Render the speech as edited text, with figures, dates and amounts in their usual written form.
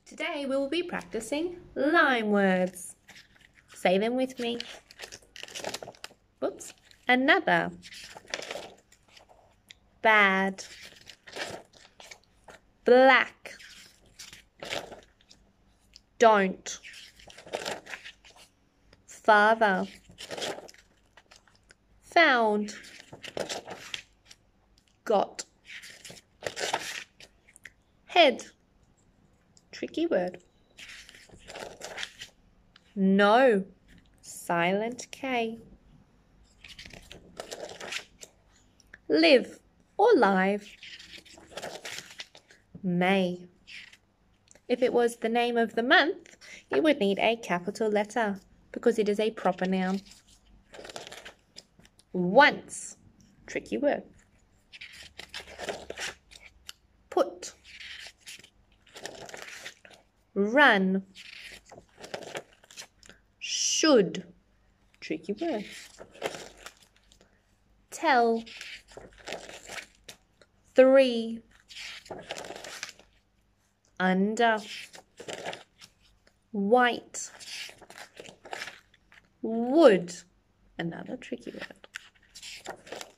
Today we will be practicing line words. Say them with me. Whoops. Another. Bad. Black. Don't. Father. Found. Got. Head. Tricky word. No. Silent K. Live or live. May. If it was the name of the month, it would need a capital letter because it is a proper noun. Once. Tricky word. Put. Run. Should. Tricky word. Tell. 3. Under. White. Would. Another tricky word.